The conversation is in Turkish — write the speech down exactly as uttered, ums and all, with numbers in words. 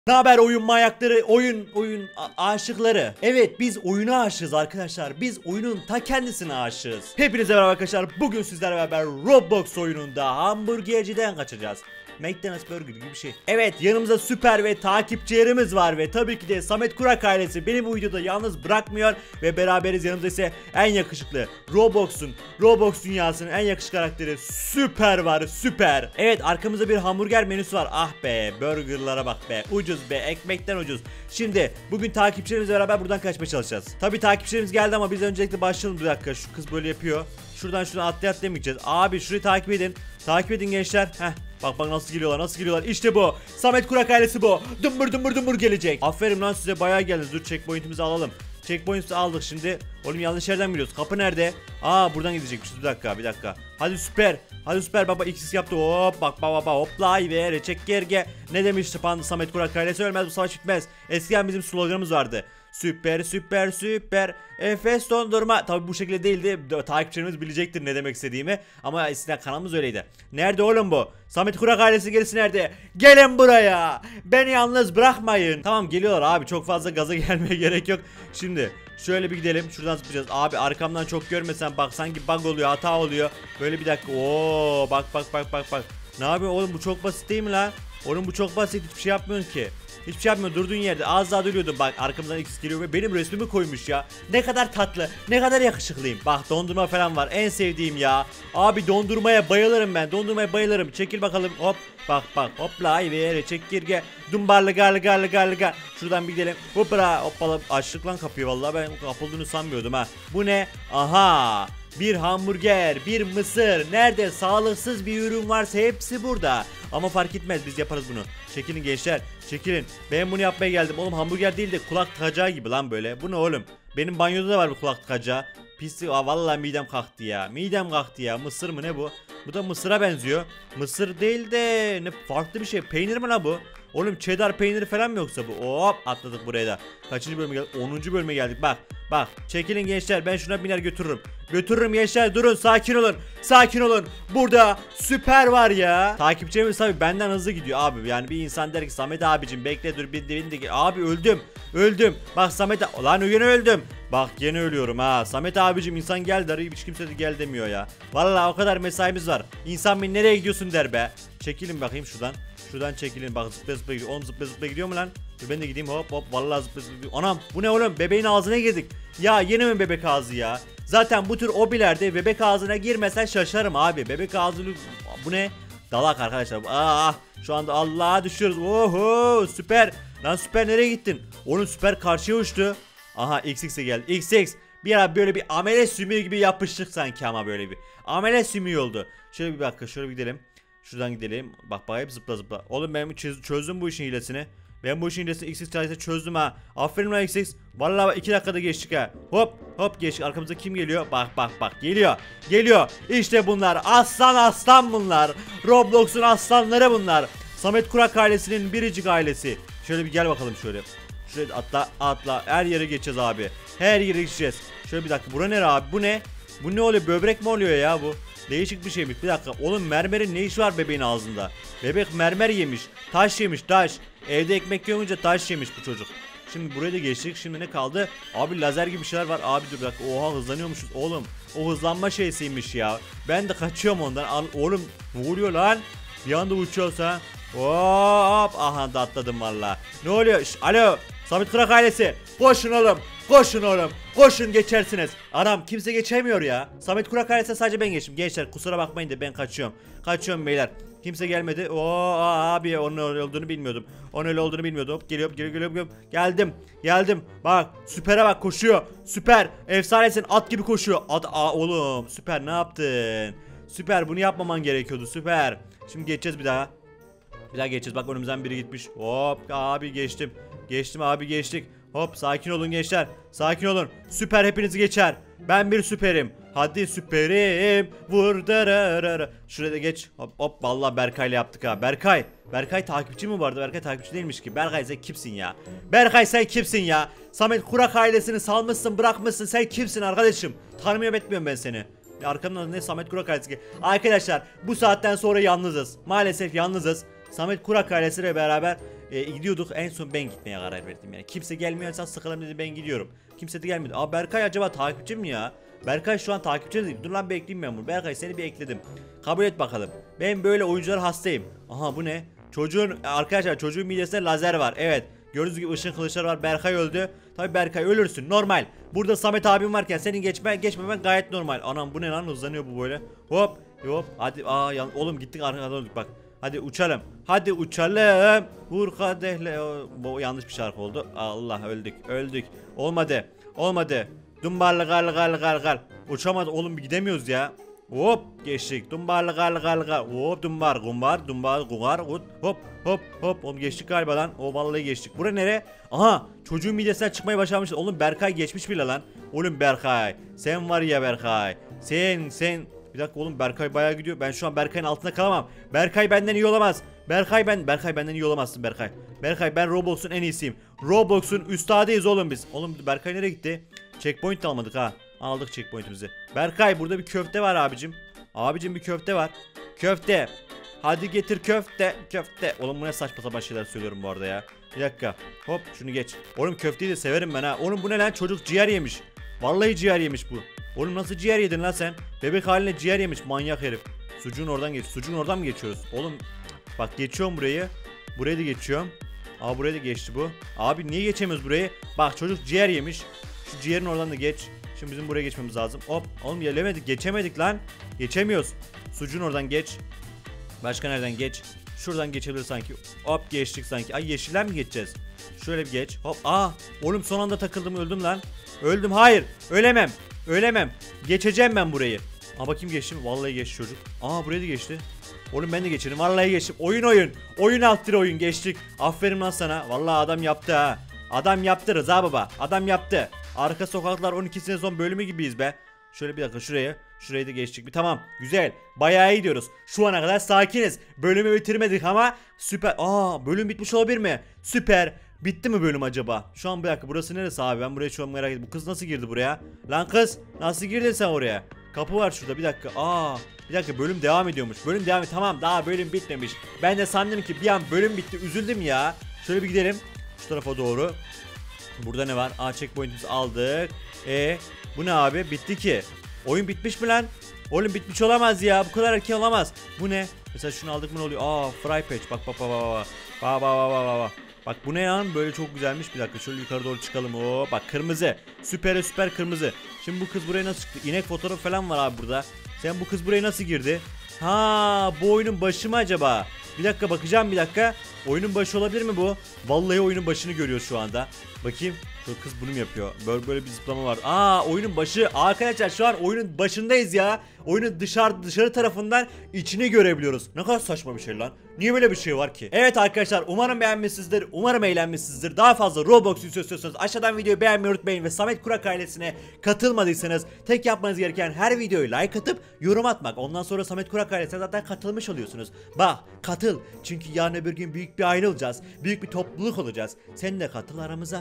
Ne haber oyun manyakları, oyun oyun aşıkları. Evet, biz oyuna aşığız arkadaşlar. Biz oyunun ta kendisine aşığız. Hepinize merhaba arkadaşlar. Bugün sizlerle beraber Roblox oyununda hamburgerciden kaçacağız. McDonald's Burger gibi bir şey. Evet, yanımızda süper ve takipçilerimiz var ve tabii ki de Samet Kurak ailesi beni bu videoda yalnız bırakmıyor ve beraberiz. Yanımızda ise en yakışıklı Roblox'un Roblox dünyasının en yakışıklı karakteri Süper var, Süper. Evet, arkamızda bir hamburger menüsü var. Ah be, burgerlara bak be, ucuz be, ekmekten ucuz. Şimdi bugün takipçilerimizle beraber buradan kaçmaya çalışacağız. Tabii takipçilerimiz geldi ama biz öncelikle başlayalım. Bir dakika, şu kız böyle yapıyor. Şuradan şuradan atlay atlayamayacağız. Abi şurayı takip edin. Takip edin gençler. Heh. Bak bak nasıl geliyorlar, nasıl geliyorlar. İşte bu. Samet Kurak ailesi bu. Dımbır dımbır dımbır gelecek. Aferin lan size, bayağı geldiniz. Dur, checkpoint'imizi alalım. Checkpoint'imizi aldık şimdi. Oğlum yanlış yerden biliyoruz. Kapı nerede? Aa, buradan gidecekmişiz. Bir dakika, bir dakika. Hadi Süper. Hadi Süper baba, X yaptı. Hop bak baba baba, hoplay ve çek gerge. Ne demişti Pandı Samet Kurak ailesi? Ölmez bu savaş bitmez. Eskiden bizim sloganımız vardı. Süper süper süper Efes dondurma. Tabi bu şekilde değildi. Takipçilerimiz bilecektir ne demek istediğimi. Ama eskiden kanalımız öyleydi. Nerede oğlum bu? Samet Kurak ailesi gerisi nerede? Gelin buraya. Beni yalnız bırakmayın. Tamam, geliyorlar abi. Çok fazla gaza gelmeye gerek yok. Şimdi şöyle bir gidelim. Şuradan zıplayacağız. Abi arkamdan çok görmesen, bak sanki bug oluyor, hata oluyor. Böyle bir dakika. Oo bak bak bak bak bak. Ne yapıyor oğlum, bu çok basit değil mi lan? Oğlum bu çok basit, hiçbir şey yapmıyorsun ki. Hiçbir şey yapmıyor, durduğun yerde az daha duruyordum. Bak arkamdan X geliyor ve benim resmimi koymuş ya. Ne kadar tatlı, ne kadar yakışıklıyım. Bak dondurma falan var, en sevdiğim ya. Abi dondurmaya bayılırım ben, dondurmaya bayılırım. Çekil bakalım, hop bak bak, hopla ay vere çek girge. Dumbarlı garlı garlı garlı gar. Şuradan bir gidelim, hopra hoppala. Açlık lan kapıyı, vallahi ben kapıldığını sanmıyordum ha. Bu ne? Aha, bir hamburger, bir mısır. Nerede sağlıksız bir ürün varsa hepsi burada. Ama fark etmez, biz yaparız bunu. Çekilin gençler, çekilin. Ben bunu yapmaya geldim. Oğlum hamburger değil de kulak tıkacağı gibi lan böyle. Bu ne oğlum? Benim banyoda da var bir kulak tıkacağı. Pislik. Aa, vallahi midem kalktı ya. Midem kalktı ya. Mısır mı ne bu? Bu da mısıra benziyor. Mısır değil de ne farklı bir şey. Peynir mi la bu? Oğlum cheddar peyniri falan mı yoksa bu? Hop atladık buraya da. Kaçıncı bölüme geldik? onuncu bölüme geldik. Bak bak, çekilin gençler, ben şuna biner götürürüm. Götürürüm gençler, durun, sakin olun. Sakin olun. Burada Süper var ya. Takipçilerimiz tabii benden hızlı gidiyor abi. Yani bir insan der ki Samet abicim bekle dur bir devin de. Abi öldüm. Öldüm. Bak Samet, lan yine öldüm. Bak yine ölüyorum ha. Samet abicim insan gel der, hiç kimse de gel demiyor ya. Vallahi o kadar mesaimiz var. İnsan bir nereye gidiyorsun der be. Çekilin bakayım şuradan. Şuradan çekilin, bak zıpla zıpla gidiyor. Oğlum zıpla zıpla gidiyor mu lan? Dur ben de gideyim, hop hop, vallahi zıpla zıpla gidiyor. Anam bu ne oğlum, bebeğin ağzına girdik. Ya yine mi bebek ağzı ya? Zaten bu tür obilerde bebek ağzına girmesen şaşarım abi. Bebek ağzını, bu ne? Dalak arkadaşlar. Aa, şu anda Allah'a düşüyoruz. Oho Süper. Lan Süper nereye gittin? Oğlum Süper karşıya uçtu. Aha X X'e geldi. X X. Bir ara böyle bir amele sümüğü gibi yapıştık sanki, ama böyle bir amele sümüğü oldu. Şöyle bir dakika, şöyle bir gidelim. Şuradan gidelim. Bak bak, hep zıpla zıpla. Oğlum ben çözdüm bu işin hilesini. Ben bu işin hilesini X X sayesinde çözdüm ha. Aferin lan X X. Vallahi iki dakikada geçtik ha. Hop hop geçtik. Arkamızda kim geliyor? Bak bak bak, geliyor. Geliyor. İşte bunlar. Aslan aslan bunlar. Roblox'un aslanları bunlar. Samet Kurak ailesinin biricik ailesi. Şöyle bir gel bakalım şöyle. Şöyle atla atla. Her yere geçeceğiz abi. Her yere geçeceğiz. Şöyle bir dakika. Bura nere abi? Bu ne? Bu ne oluyor? Böbrek mi oluyor ya bu? Değişik bir şeymiş. Bir dakika. Oğlum mermerin ne işi var bebeğin ağzında? Bebek mermer yemiş. Taş yemiş, taş. Evde ekmek yiyorunca taş yemiş bu çocuk. Şimdi buraya da geçtik. Şimdi ne kaldı? Abi lazer gibi şeyler var. Abi dur bir dakika. Oha hızlanıyormuşuz. Oğlum o hızlanma şeysiymiş ya. Ben de kaçıyorum ondan. Al, oğlum ne oluyor lan? Bir anda uçuyoruz ha. Hop. Aha da atladım valla. Ne oluyor? Şş, alo. Samet Kurak ailesi. Koşun oğlum. Koşun oğlum. Koşun geçersiniz. Anam kimse geçemiyor ya. Samet Kurak ailesi sadece ben geçtim. Gençler kusura bakmayın da ben kaçıyorum. Kaçıyorum beyler. Kimse gelmedi. Oo abi, onun öyle olduğunu bilmiyordum. Onun öyle olduğunu bilmiyordum. Hop geliyorum geliyorum geliyorum. Geldim. Geldim. Bak Süper'e bak, koşuyor. Süper. Efsanesin, at gibi koşuyor. At aa, oğlum Süper ne yaptın? Süper bunu yapmaman gerekiyordu Süper. Şimdi geçeceğiz bir daha. Bir daha geçeceğiz. Bak önümüzden biri gitmiş. Hop abi geçtim. Geçtim abi geçtik. Hop sakin olun gençler. Sakin olun. Süper hepinizi geçer. Ben bir süperim. Hadi süperim. Vur dararara. Şuraya da geç. Hop hop, vallahi Berkay'la yaptık ha. Berkay. Berkay takipçi mi vardı? Berkay takipçi değilmiş ki. Berkay sen kimsin ya? Berkay sen kimsin ya? Samet Kurak ailesini salmışsın, bırakmışsın. Sen kimsin arkadaşım? Tanımıyorum etmiyorum ben seni. Arkamdan ne Samet Kurak ailesi ki? Arkadaşlar bu saatten sonra yalnızız. Maalesef yalnızız. Samet Kurak ailesiyle beraber e, gidiyorduk. En son ben gitmeye karar verdim yani. Kimse gelmiyorsa sıkılım dedi, ben gidiyorum. Kimse de gelmedi. Aa, Berkay acaba takipçi mi ya? Berkay şu an takipçi değil. Dur lan, bekleyeyim ben bunu. Berkay, seni bir ekledim. Kabul et bakalım. Ben böyle oyuncular hastayım. Aha, bu ne? Çocuğun arkadaşlar çocuğun midesinde lazer var. Evet. Gördüğünüz gibi ışın kılıçları var. Berkay öldü. Tabii Berkay, ölürsün. Normal. Burada Samet abim varken senin geçme geçmemen gayet normal. Anam, bu ne lan? Hızlanıyor bu böyle. Hop. Hop. Hadi. Aa, yan oğlum gittik arkadan öldük bak. Hadi uçalım. Hadi uçalım. Vur kadehle. Bu yanlış bir şarkı oldu. Allah, öldük. Öldük. Olmadı. Olmadı. Dumbarlı gal gal gal gal. Uçamadı oğlum, gidemiyoruz ya. Hop geçtik. Dumbarlı gal gal gal. Hop dumbar gumbar dumbar gungar hop hop hop hop. Oğlum geçtik galiba lan. O vallahi geçtik. Bura nere? Aha, çocuğun midesinden çıkmaya başlamış. Oğlum Berkay geçmiş bile lan. Oğlum Berkay, sen var ya Berkay. Sen sen bir dakika oğlum, Berkay bayağı gidiyor. Ben şu an Berkay'ın altında kalamam. Berkay benden iyi olamaz. Berkay ben Berkay benden iyi olamazsın Berkay. Berkay, ben Roblox'un en iyisiyim. Roblox'un üstadıyız oğlum biz. Oğlum Berkay nereye gitti? Checkpoint almadık ha. Aldık checkpoint'imizi. Berkay, burada bir köfte var abicim. Abicim, bir köfte var. Köfte. Hadi getir köfte. Köfte. Oğlum bu ne saçma sapan şeyler söylüyorum bu arada ya. Bir dakika. Hop, şunu geç. Oğlum köfteyi de severim ben ha. Oğlum bu ne lan? Çocuk ciğer yemiş. Vallahi ciğer yemiş bu. Oğlum nasıl ciğer yedin lan sen? Bebek haline ciğer yemiş manyak herif. Sucuğun oradan geç. Sucuğun oradan mı geçiyoruz? Oğlum bak, geçiyorum burayı. Burayı da geçiyorum. Aa, buraya da geçti bu. Abi niye geçemiyoruz burayı? Bak, çocuk ciğer yemiş. Şu ciğerin oradan da geç. Şimdi bizim buraya geçmemiz lazım. Hop. Oğlum gelemedik. Geçemedik lan. Geçemiyoruz. Sucuğun oradan geç. Başka nereden geç? Şuradan geçebilir sanki. Hop, geçtik sanki. Ay, yeşilden mi geçeceğiz? Şöyle bir geç. Hop. Aa. Oğlum son anda takıldım, öldüm lan. Öldüm. Hayır. Ölemem. Ölemem. Geçeceğim ben burayı. Aa, bakayım geçtim. Vallahi geçti çocuk. Aa, buraya da geçti. Oğlum ben de geçerim. Vallahi geçtim. Oyun oyun. Oyun alttır oyun. Geçtik. Aferin lan sana. Vallahi adam yaptı ha. Adam yaptı Rıza baba. Adam yaptı. Arka Sokaklar on iki sezon bölümü gibiyiz be. Şöyle bir dakika, şuraya. Şurayı da geçtik bir. Tamam. Güzel. Bayağı iyi gidiyoruz. Şu ana kadar sakiniz. Bölümü bitirmedik ama süper. Aa, bölüm bitmiş olabilir mi? Süper. Bitti mi bölüm acaba? Şu an bir dakika, burası neresi abi? Ben buraya şu an merak ediyorum. Bu kız nasıl girdi buraya? Lan kız, nasıl girdin sen oraya? Kapı var şurada, bir dakika. Aa, bir dakika, bölüm devam ediyormuş. Bölüm devam et. Tamam, daha bölüm bitmemiş. Ben de sandım ki bir an bölüm bitti. Üzüldüm ya. Şöyle bir gidelim. Şu tarafa doğru. Burada ne var? Aa, checkpoint'imizi aldık. E bu ne abi? Bitti ki. Oyun bitmiş mi lan? Oğlum bitmiş olamaz ya. Bu kadar erken olamaz. Bu ne? Mesela şunu aldık mı ne oluyor? Aa, fry patch. Bak bak bak bak. Bak bak bak bak bak. Bak bu ne lan? Böyle çok güzelmiş. Bir dakika, şöyle yukarı doğru çıkalım. Oo, bak kırmızı. Süper süper kırmızı. Şimdi bu kız buraya nasıl çıktı? İnek fotoğrafı falan var abi burada. Sen bu kız buraya nasıl girdi? Ha, bu oyunun başı mı acaba? Bir dakika, bakacağım bir dakika. Oyunun başı olabilir mi bu? Vallahi oyunun başını görüyoruz şu anda. Bakayım. Şu kız bunu mu yapıyor? Böyle böyle bir zıplama var. Aa, oyunun başı. Arkadaşlar şu an oyunun başındayız ya. Oyunun dışarı dışarı tarafından içini görebiliyoruz. Ne kadar saçma bir şey lan. Niye böyle bir şey var ki? Evet arkadaşlar, umarım beğenmişsinizdir. Umarım eğlenmişsinizdir. Daha fazla Roblox istiyorsanız aşağıdan videoyu beğenmeyi unutmayın ve Samet Kurak ailesine katılmadıysanız tek yapmanız gereken her videoyu like atıp yorum atmak. Ondan sonra Samet Kurak ailesine zaten katılmış oluyorsunuz. Bak, katıl. Çünkü yarın öbür gün büyük bir aile olacağız. Büyük bir topluluk olacağız. Sen de katıl aramıza.